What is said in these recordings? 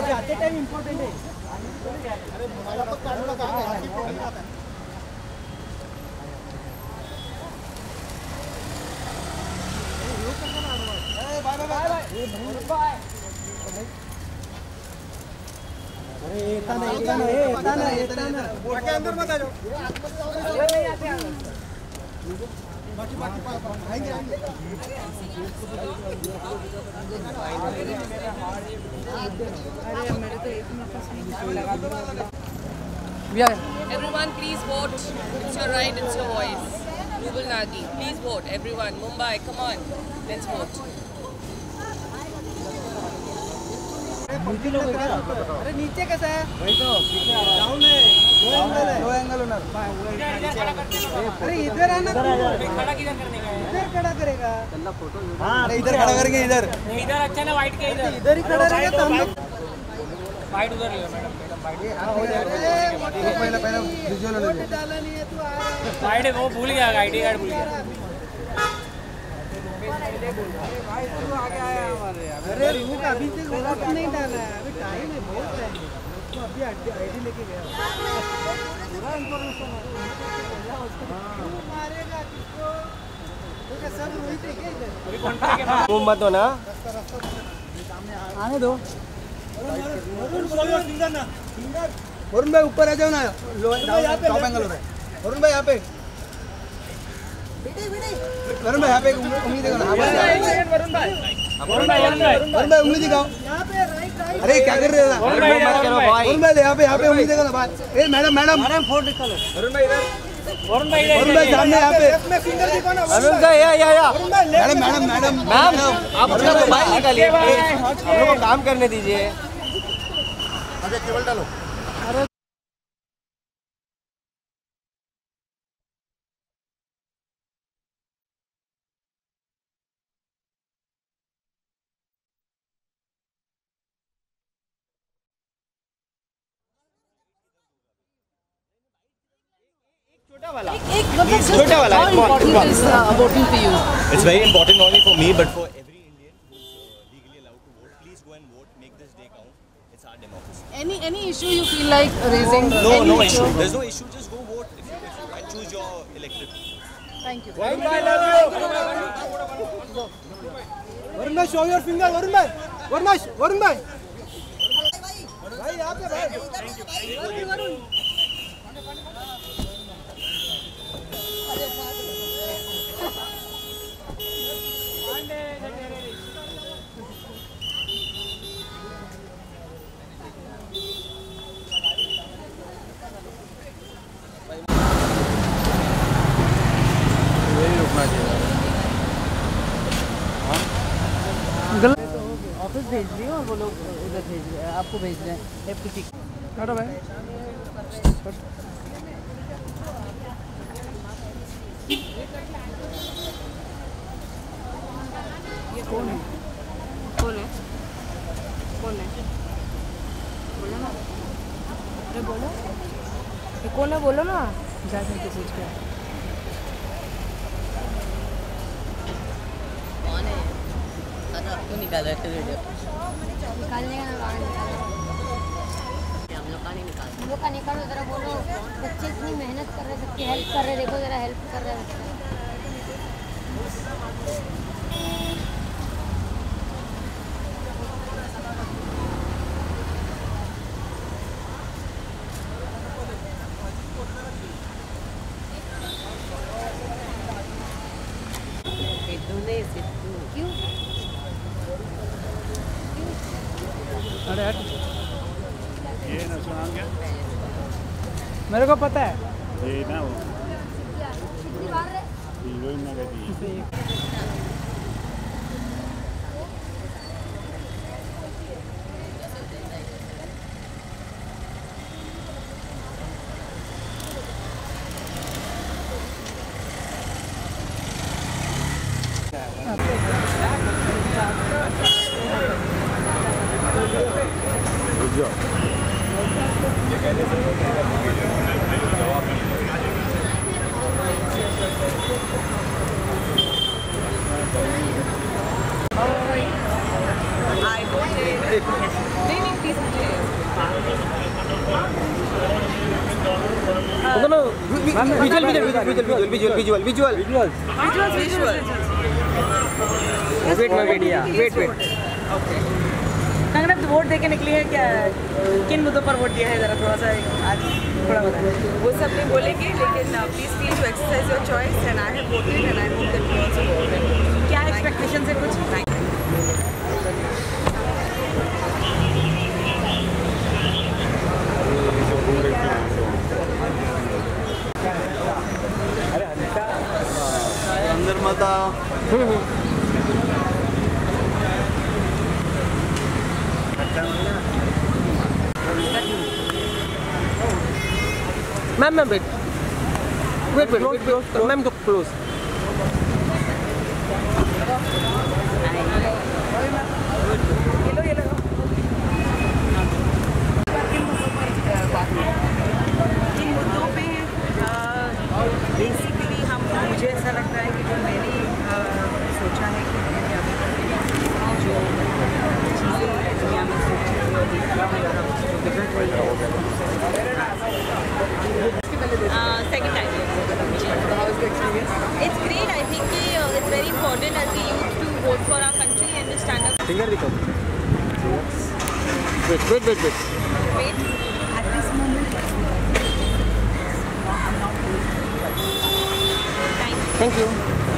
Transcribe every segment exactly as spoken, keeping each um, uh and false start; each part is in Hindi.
जाते टाइम इम्पोर्टेंट है। Bye bye bye. अरे एता ना एता ना एता ना एता ना बाकी अंदर मत आ जाओ। अंदर नहीं आते अंदर। बाकी बाकी आएंगे आएंगे। अरे मेरे तो एक मिनट पास लगा दो। Everyone, please vote. It's your right, it's your voice. Rubal Nagi, please vote. Everyone, Mumbai, come on, let's vote. अरे नीचे कैसा है? वही तो डाउन है, दो एंगल है, दो एंगल होना। अरे इधर आना, खड़ा किधर करने का है? इधर खड़ा करेगा। हाँ, अरे इधर खड़ा करेंगे इधर। इधर अच्छा ना वाइट के इधर। इधर ही खड़ा रहेगा तो हम लोग। वाइट उधर ले मैडम, मैडम वाइट। हाँ हो जाएगा। पहले पहले विजुअल ले ले। डाला नहीं है तू आ रहा है। वाइट वो भूल गया, आईडी कार्ड भूल गया। भाई तू आ गया है हमारे। अरे रुक, अभी से वोट नहीं डाला है, अभी टाइम है, बहुत टाइम है। तो अभी आईडी लेके गया पूरा इंफॉर्मेशन मारेगा किसको? तो क्या सब रोहित है क्या इधर? अभी कॉन्ट्रैक्ट के तुम मत हो ना, आने दो। वरुण भाई ऊपर आ जाओ ना, टॉप एंगल हो रहा है। वरुण भाई यहाँ पे, वरुण भाई यहाँ पे उंगली दिखाओ ना। वरुण भाई वरुण भाई वरुण भाई उंगली दिखाओ। अरे क्या कर रहे हो? वरुण भाई यहाँ पे यहाँ पे उंगली दिखाओ ना भाई। ए मैडम मैडम मैडम फोन निकालो। वरुण भाई इधर, वरुण भाई वरुण भाई सामने यहाँ पे। वरुण भाई या या या मैडम मैडम मैडम मैम आप अपना मोबाइल निकालिए, हम लोग को काम करने दीजिए। अरे केबल डालो। छोटा वाला, छोटा वाला। How important is uh, voting to you? It's very important not only for me but for every Indian who's uh, legally allowed to vote. Please go and vote. Make this day count. It's our democracy. Any any issue you feel like raising? No, any no issue. issue. There's no issue. Just go vote if you, if you and choose your elected. Thank you. Varun bhai, love you. Varun bhai, show your finger. Varun bhai, Varun bhai, Varun bhai. भाई यहाँ पे भाई। वरुण वरुण। ऑफिस भेज रही हूँ और वो लोग उधर भेज रहे हैं, आपको भेज रहे हैं। एफ टी काटो भाई। ये कौन है? कौन है? कौन है? बोलो ना। अरे बोलो। ये कौन है बोलो ना। जा करके पूछ के। कौन है? तो निकाल रहे थे वीडियो। निकालने का ना निकाल। हम लोग का नहीं निकाल। हम लोग का निकालो जरा, बोलो बच्चे इतनी मेहनत कर रहे, सबकी हेल्प कर रहे, देखो जरा हेल्प कर रहे हैं। क्यों? अरे ये ना सुना क्या? मेरे को पता है। ये ना वो हीरोइन ना कहती। नहीं नहीं प्लीज मुझे No, no. Visual, visual, visual, visual, visual, visual, visual, visual. Visuals, visuals. Wait, wait, yeah. Wait, wait. Okay. Kangana अब वोट देके निकली है क्या? किन मुद्दों पर वोट दिया है जरा थोड़ा सा आज थोड़ा बताएं। वो सब नहीं बोलेंगे लेकिन please feel to exercise your choice and I have voted and I hope that you also vote. क्या एक्सपेक्टेशन है कुछ? अंदर माता Ma'am, ma'am, wait. Wait, wait, wait, wait. Ma'am, go close. ये लो ये लो। इन मुद्दों पे बेसिकली हम मुझे ऐसा लगता है कि जो मैंने सोचा है कि हमें अभी जो चीज़ें दुनिया में सोची थी और देखा है और हम जो बिगड़ रही है second time it's great I think कि it's very important as we youth to vote for our country and stand up Finger दिखाओ. Wait, wait, wait, wait. wait at this moment Thank you.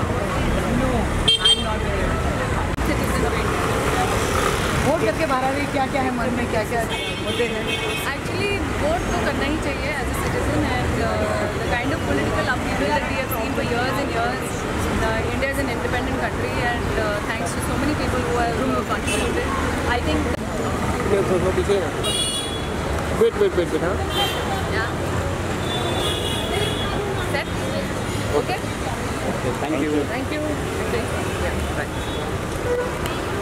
Vote करके बाहर आ रही क्या क्या है मन में क्या क्या मुद्दे हैं? Actually, vote तो करना ही चाहिए as a citizen and uh, the kind of political upheaval that we have seen for years and years. Uh, India is an independent country and uh, thanks to so many people who have uh, contributed. I think. No, no, no, पीछे ना. Wait, wait, wait, wait, हाँ. Yeah. Set. Okay. Okay, thank you. Thank you. Okay. Yeah. Thanks.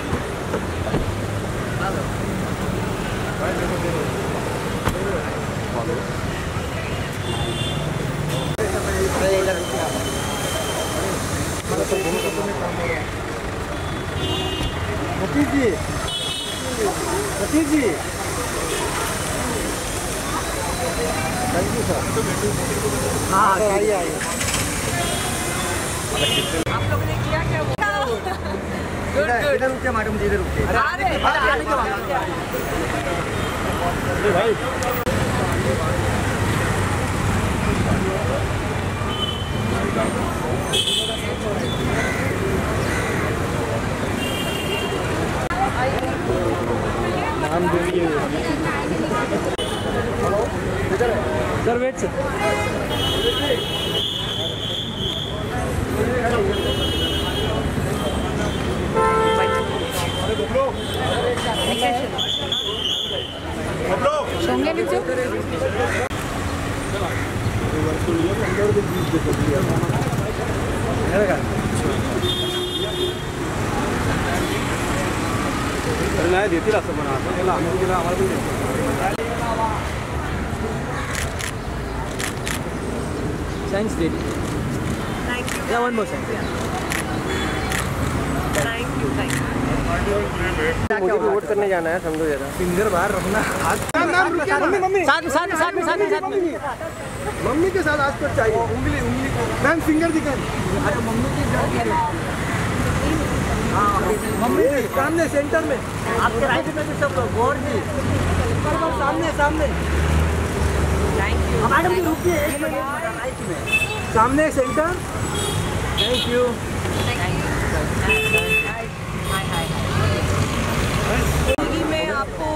Satish ji Satish ji thank you sir हाँ आइए आइए आप लोगों ने किया क्या इधर रुकिए मैडम जी इधर रुकिए भाई नाम देखिए सर वेट सर शोंगे नीचे नाही देतील असं म्हणा त्याला आम्ही गेला आम्हाला पण Thanks, Didi. Thank you Yeah, one more sentence. Thank you thank you मुझे भी वोट करने जाना है समझो जरा. फिंगर बाहर रखना हाथ मम्मी मम्मी साथ में साथ में साथ में साथ में साथ में. मम्मी के साथ आज पर चाहिए उंगली उंगली मैम फिंगर दिखाएं अरे मम्मी की मम्मी सामने सेंटर में आपके राइट में भी सब लोग गौर जी सामने सामने थैंक यू मैडम जी रुकिए एक मिनट राइट में सामने सेंटर थैंक यू जिंदगी में आपको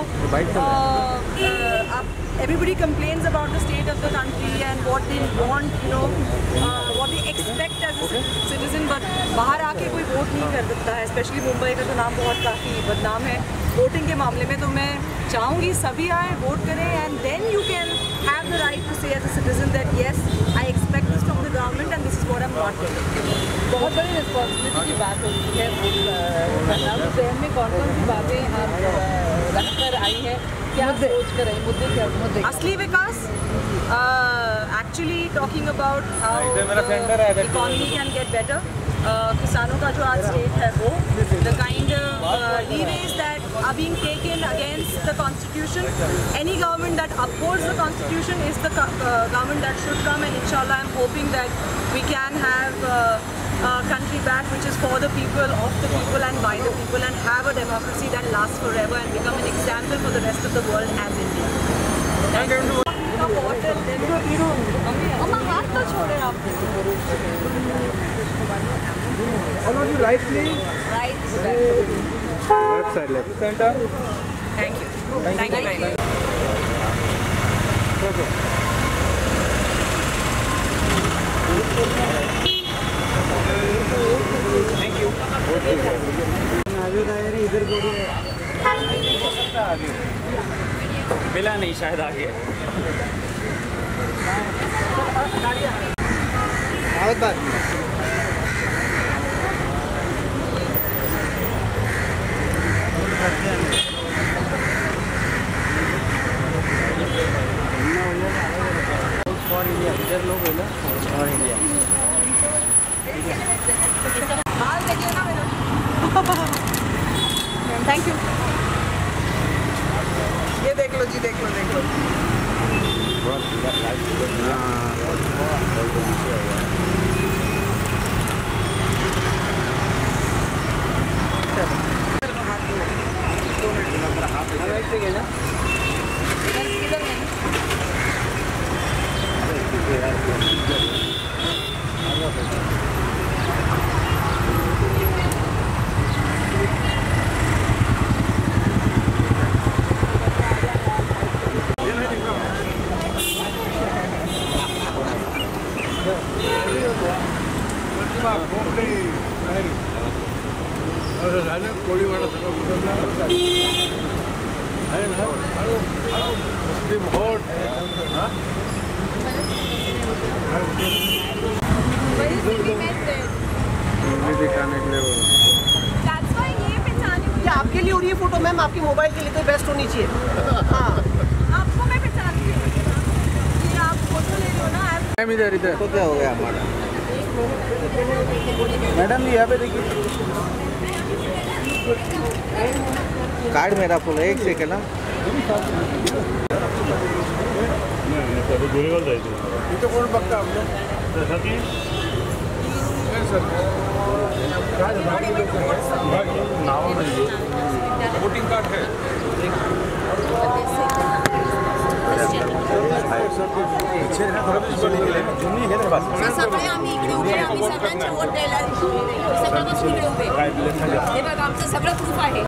आप everybody complains about the state of the country and what they want, you know, uh, what they expect as a citizen, but बाहर आके कोई वोट नहीं कर सकता है, स्पेशली मुंबई का तो नाम बहुत काफ़ी बदनाम है वोटिंग के मामले में. तो मैं चाहूँगी सभी आए वोट करें and then you can have the right to say as a citizen that yes I expect this from the government and this is what I am not doing. बहुत बड़ी रिस्पॉन्सिबिलिटी की बात होती है वोट करना. उस जहन में कौन कौन सी बातें आप रख कर आई हैं, क्या सोच कर आई, मुद्दे क्या मुद्दे? असली विकास actually talking about how economy can get better. किसानों का जो आज स्टेट है वो the kind of uh, leeways that are being taken against the constitution. Any government that upholds the constitution is the uh, government that should come, and inshallah I'm hoping that we can have uh, a country back which is for the people, of the people and by the people, and have a democracy that lasts forever and become an example for the rest of the world as India. Thank you. अम्मा हाथ तो छोड़े आप। All of you right please. Right. Left side, left center. Thank you. Thank you very much. Thank you. आगे का यार इधर बोलो। मिला नहीं शायद आगे। आवत बात। फॉर इंडिया इधर लोग है ना फॉर इंडिया। Thank you. ये देख लो जी, देख लो देख लो। आपके लिए हो रही है फोटो मैम, आपकी मोबाइल के लिए तो बेस्ट होनी चाहिए। हाँ आपको मैं पहचानती हूँ, ये आप फोटो ले रहे हो ना। मैम इधर इधर तो क्या हो गया हमारा? मैडम यहाँ पे देखिए, कार्ड मेरा फुल है, एक सेकंड ना। इथे कोण बघता आपलं? वोटिंग कार्ड है। सगळे आम्ही इकडे उभे, आम्ही सगळ्यांचे वोट द्यायला सगळं इकडे उभे, हे बघा आमचं सगळं प्रूफ आहे।